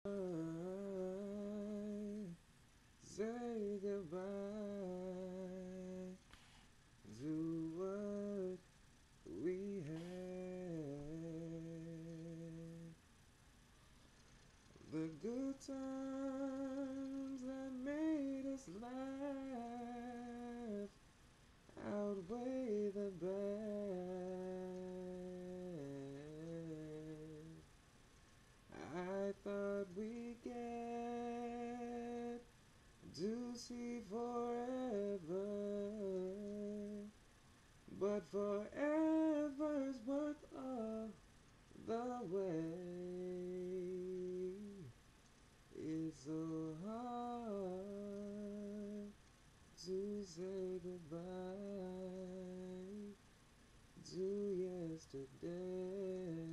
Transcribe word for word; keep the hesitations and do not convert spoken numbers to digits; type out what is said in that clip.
Say goodbye to what we had. The good times that made us laugh outweigh the bad. I thought we'd get to see forever, but forever's worth all the way. It's so hard to say goodbye to yesterday.